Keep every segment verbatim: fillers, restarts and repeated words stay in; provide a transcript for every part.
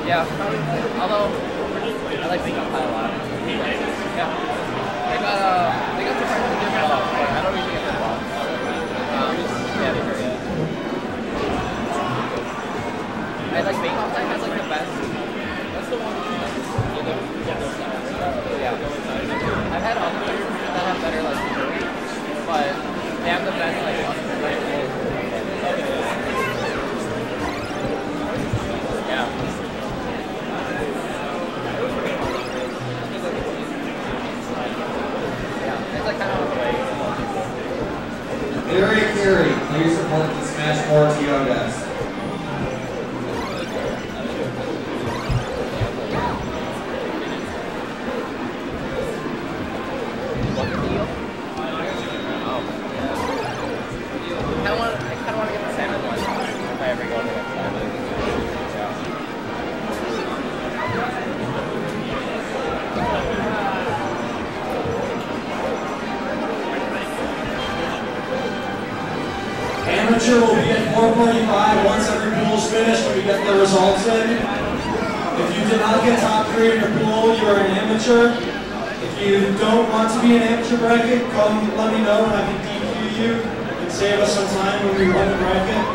Yeah. Although I like Big Pie a lot. Yeah. They got uh they got surprisingly good stuff, but I don't usually get that well. Um yeah, for sure, yeah. I like Bake Off Time has like the best. That's the one yeah. I've had other that have better like but they have the best like yeah. Yeah, it's like kind of like Area Carey, please report to Smash four T O desk. Amateur will be at four forty-five once every pool is finished when we get the results in. If you did not get top three in your pool, you are an amateur. If you don't want to be an amateur bracket, come let me know and I can D Q you and save us some time when we run the bracket.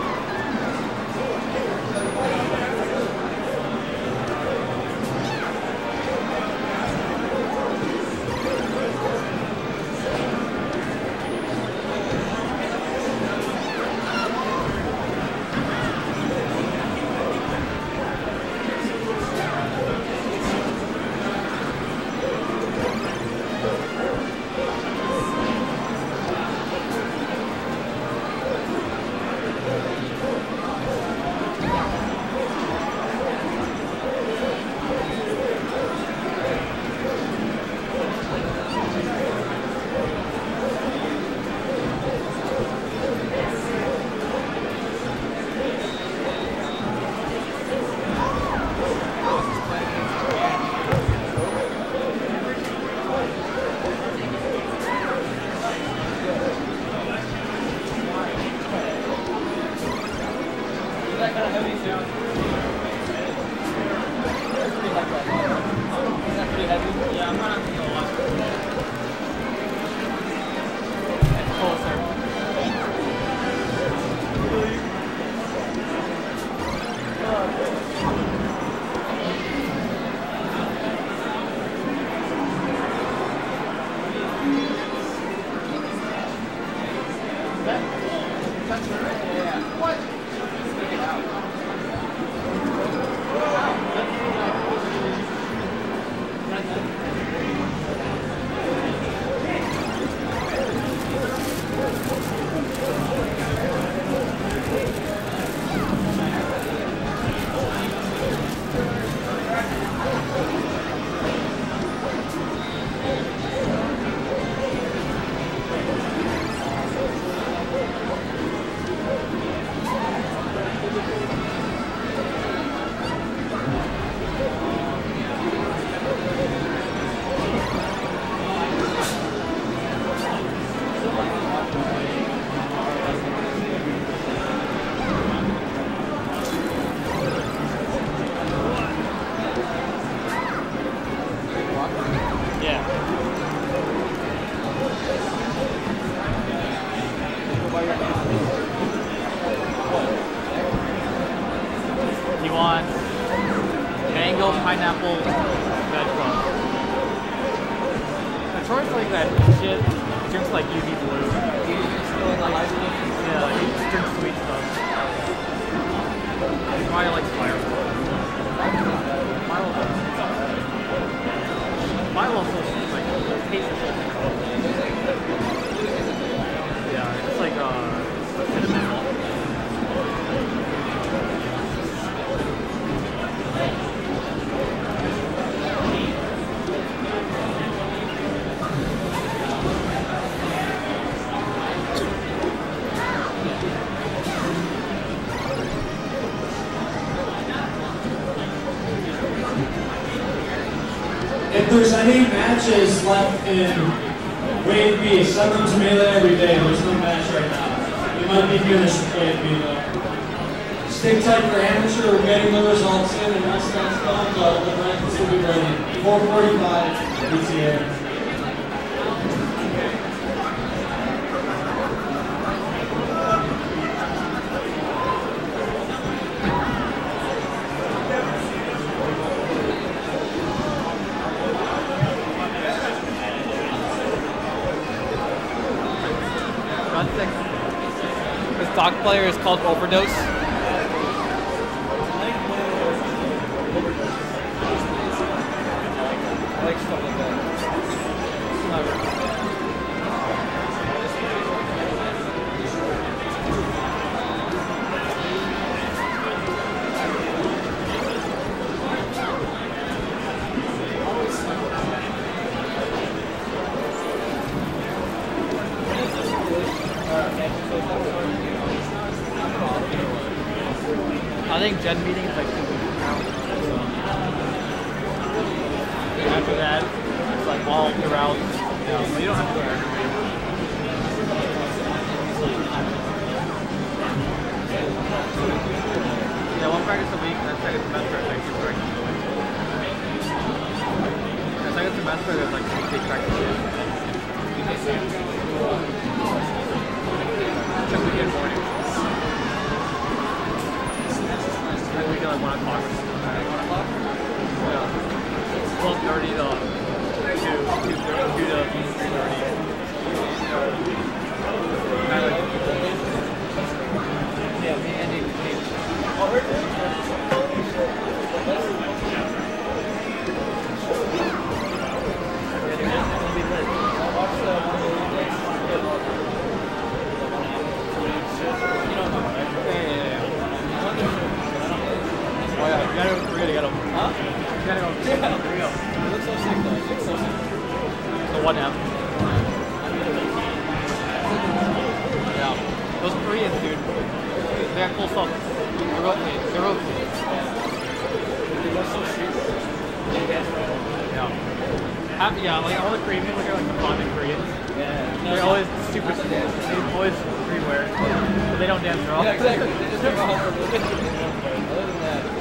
Pineapple veg bun. The choice like that shit drinks like U V blue. Yeah, he just drinks sweet stuff. Maya likes Fireball. Milo does. Milo also like tastes the whole thing. Yeah, it's like uh cinnamon malt. If there's any matches left in Wave B, send them to Melee every day. There's no match right now. We might be finished with Wave B though. Stick tight for amateur. We're getting the results in and that's that. Phone call, the brackets will be ready. four forty-five, E T A. This dog player is called Overdose. I like stuff like that. I think Gen meeting is like two weeks from now. So. After that, it's like all throughout. Yeah, well, you don't have to go every week. Yeah, one practice a week, and then second semester, I think two practices a week. The second semester, there's like big practices. Check weekend morning. And we do like one o'clock. One o'clock? Yeah. twelve thirty to two, two thirty, two to three thirty. Yeah, me and Dave. Oh, heard it? I'll watch the one of the days. You don't know, right? Yeah, yeah, yeah. Oh yeah, you gotta, we're gonna get them. Huh? You gotta go. Yeah, there we go. It looks so sick though. It looks so sick. The one M. Yeah. Those Koreans, dude. They got cool stuff. They're real clean. They're real clean. They look so street. Yeah. Half, yeah, like all the Korean people are like the fun Koreans. Yeah. They're always super they always streetwear. But they don't dance at all. Yeah, exactly. They just take a whole other than that.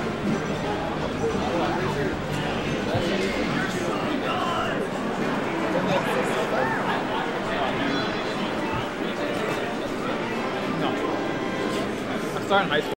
No. I started in high school.